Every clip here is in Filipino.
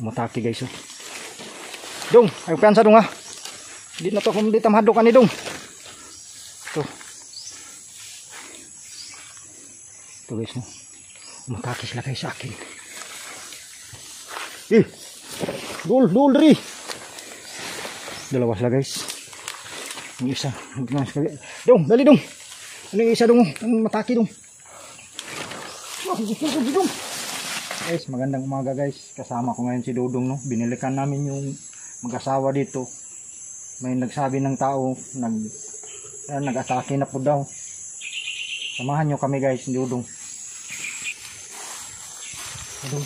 Umutaki guys. Oh. Dong, ayo piansa dong ha. Di na to kung di tamhadokan ni dong. Tuh. Tuh guys, no. Umutaki sila guys sa akin. Dul dri. Dalawa sila guys. Yung isa, dong, dali dong. Ano yung isa dong? Ang mataki dong. Dong. Guys, magandang umaga guys. Kasama ko ngayon si Dudong, no. Binilikan namin yung mag-asawa dito. May nagsabi ng tao, nag-atake na po daw. Samahan nyo kami guys, si Dudong. Dudong.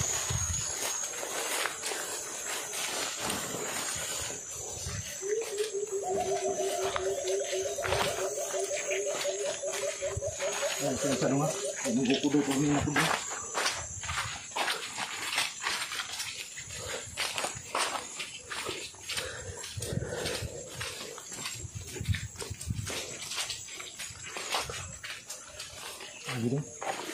Ayan, sa dong ha. Nagkukudo po kami na po dong. Lagi dong.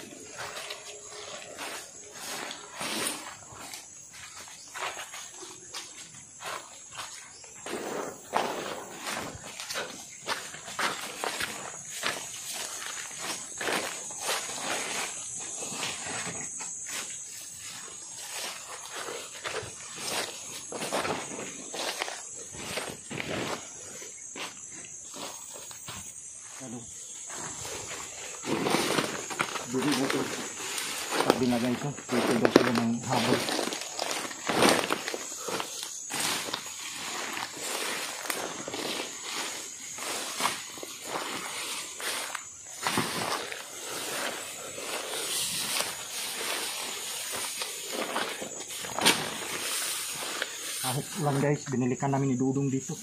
Aduh. Jadi itu sabi na guys, dito daw sila ng habol. Kahit ulan guys, binilikan namin ni Dudong dito.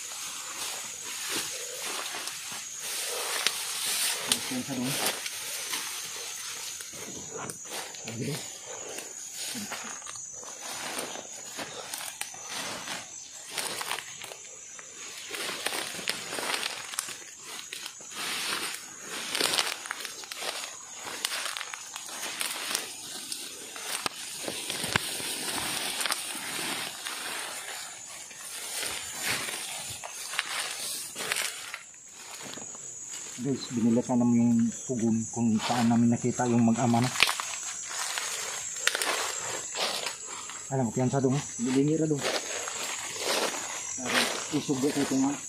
Yan sa doon. Lagi deh. Guys, binilikan namin yung pugon kung saan namin nakita yung mag-ama na. Alam mo, piyansa dong, bilingira dong. Isugbo kayo ito nga.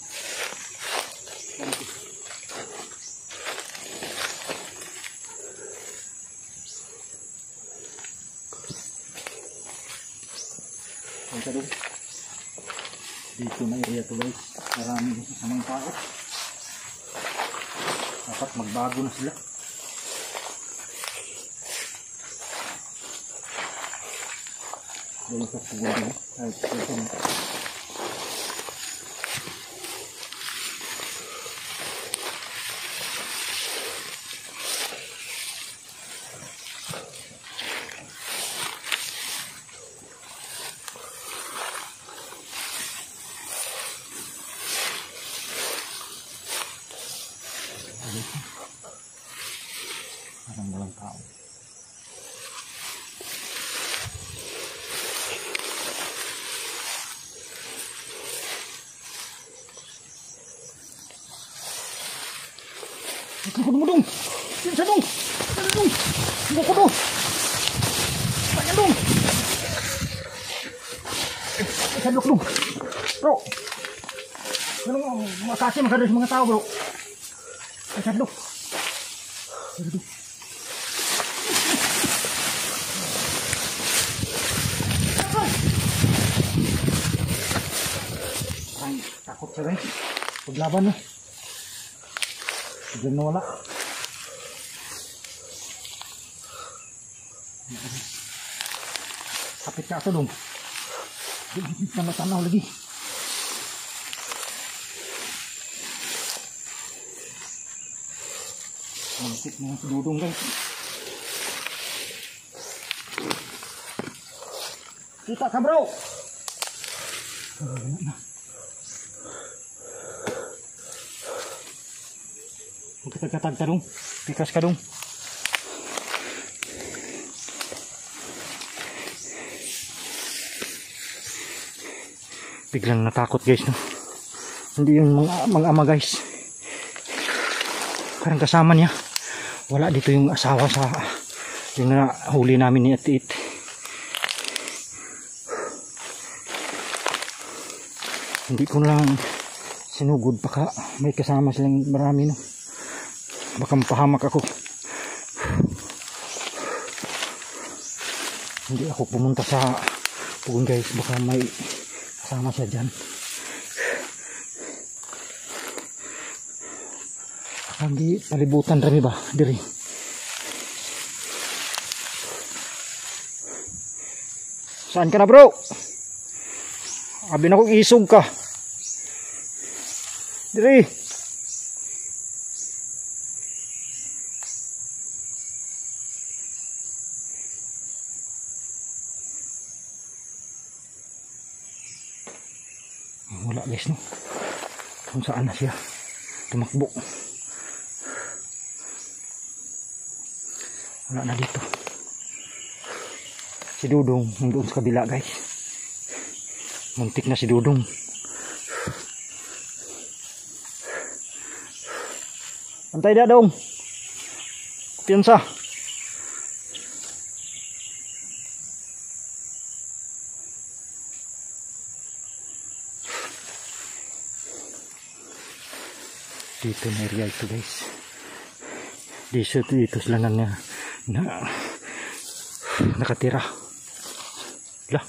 Piyansa dong. Dito na area to guys. Marami sa mga tao. Dapat magbago na sila. Dahil sa siguro ay ito na. Parang walang tao. Kudo dong. Pinsa dong. Pinsa dong. Kudo. Panjang dong. Sadok dong. Bro. Ganun makasih makadus mga tao, bro. Sadok. Sadok. Ay, takut siya guys. Paglaban na. Biglang nawala. Kapit ka ito dong. Hindi ka natanaw lagi. Mansip na yung Dudong guys. Kita ka bro. Katag ka dong. Pikas ka dong. Biglang natakot guys, no? Hindi yung mga ama guys. Parang kasama niya. Wala dito yung asawa sa yung nahuli namin ni Atiit. Hindi ko lang sinugod, baka may kasama silang marami, no? Baka mapahamak ako. Hindi ako pumunta sa pugon guys, baka may kasama siya dyan. Lagi palibutan rami ba diri. Saan ka na bro? Abi na ko isog ka. Diri. Wala guys, no? Kung saan na siya tumakbo. Wala na dito. Si Dudong nandoon sa kabila guys. Muntik na si Dudong. Antay dah dong. Piansa. Dito na area itu guys. Dito sila na nakatira. Lah.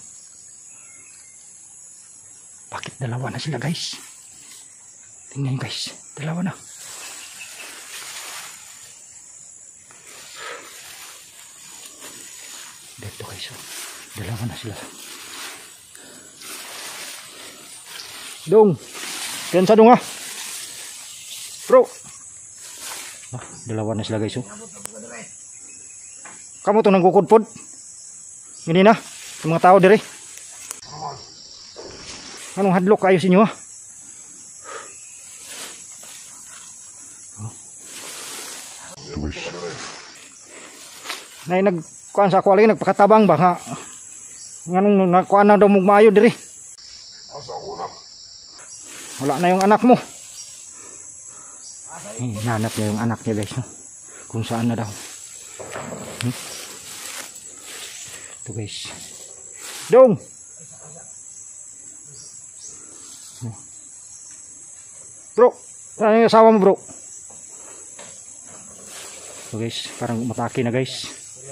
Bakit dalawa na sila guys? Tingnan guys, dalawa na. Dito guys, dalawa na sila. Dong, piansa dong ah. Bro. Dalawa na sila guys. Kamu tuh nanggukudpod. Gini na, sa mga tao dire. Anong hadlok kayo sa inyo ha? Nay nagkuan sa ako lagi nagpakatabang ba nga. Nganong nakuan na daw mo maayo dire. Wala na yung anak mo. Hinanap niya yung anak niya guys, no? Kung saan na daw. Ito guys. Dong! Bro! Saan yung asawa mo bro? Ito guys, parang matake na guys.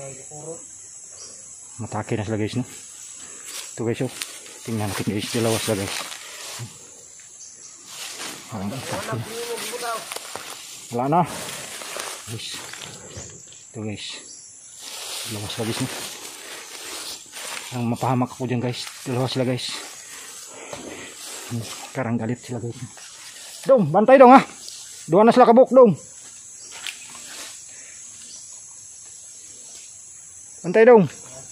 Matake na sila guys, no? Ito guys, oh. Tingnan natin guys, dalawa sila guys. Parang matake na. Wala na guys. Ito guys, dalawa sila guys, no? Ang mapahamak ako dyan guys. Dalawa sila guys. Karang galit sila guys. Dong, bantay dong ha. Dua na sila kabuk dong. Bantay dong.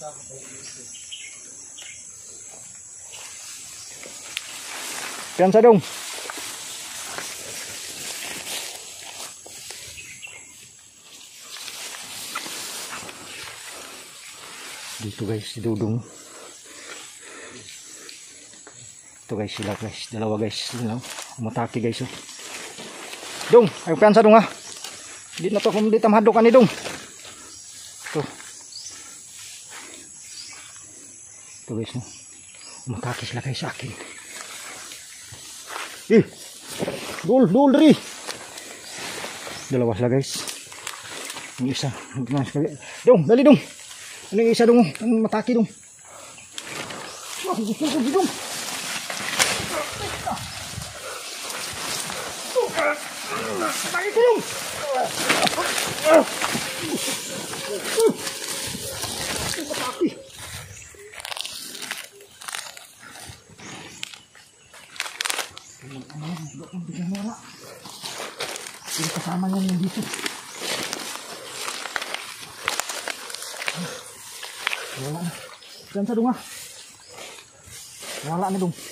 Piansa dong. Dito guys, si Dudong. Ito guys, sila guys. Dalawa guys. Umatake guys. Oh. Dong, ayaw piansa dong ha. Hindi na to kung hindi tamahadlokan ni Dong. Ito. Ito guys. No? Umatake sila guys sa akin. Dul ri. Dalawa sila guys. Yung isa. Dong, dali Dong. Ano yung isa dong? Ang mataki dong. Gusto ko dong. Mataki ko dong. Mataki. Hindi kasama yan yung dito. Wala na. Diyan sa dong ha. Wala na dong.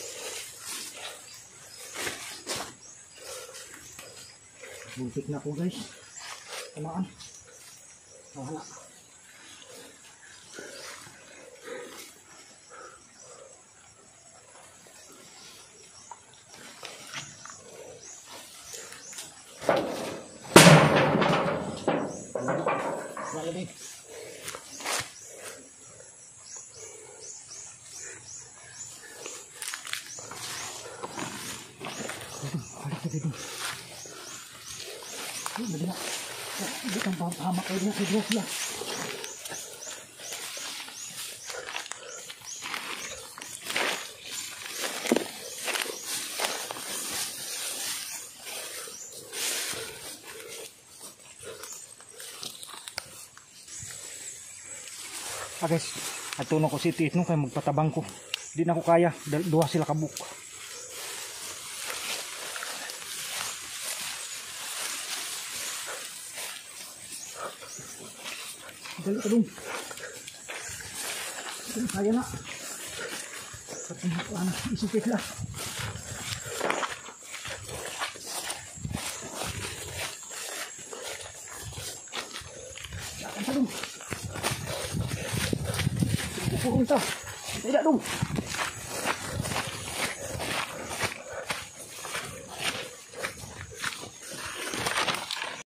Buntik na po guys. Tamaan. Wala. dito. Hindi na. Hindi kang pahamak kayo na kay sila. Guys, atuno ko si Titno kaya magpatabang ko. Di na ko kaya, duha sila kabuk. Dali ka dong. Kaya na. Isupit lang. Dakan ka dong. Pupunta. Tidak dong.